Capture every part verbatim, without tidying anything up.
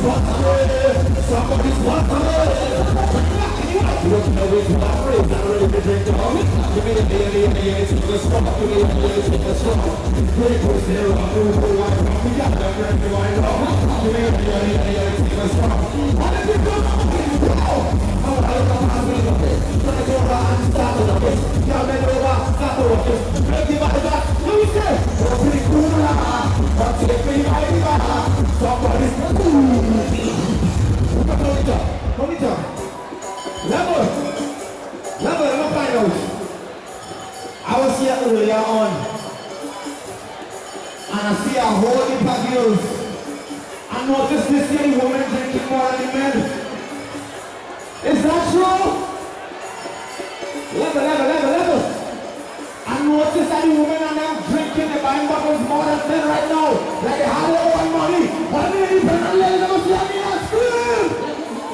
Somebody's watching. You don't know which one I raise, I really drink the honey. Give me the baby and the eggs to the straw. Give me the eggs to the straw. Pretty push there, I'm doing the white rock. We got that red and white rock. Give me the baby and the eggs to the straw. How did you do that? How do you come out with it? Try to go around and start with a kiss. Y'all bend over, start with a kiss. Break the body back. Let me say, we're pretty cool now. But take me right back. Somebody's cool. Monitor, monitor. Level, level, let me find out. I was here earlier on, and I see a whole heap of girls. I noticed this young woman drinking more than the men. Is that true? Level, level, level, level. I noticed that the women and them drinking, they buying bottles more than men right now. Like they have their own money. But I'm going to be pregnant ladies, I'm going to see me and scream.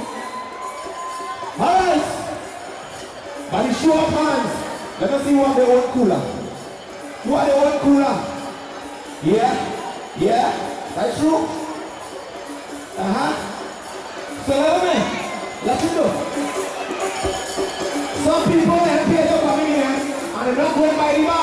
Alright, by the show of hands, let us see who have their own cooler. Who have their own cooler? Yeah? Yeah? That's true? Uh-huh. So let me, let you know. Some people have paid up coming here, and they're not going by the bar.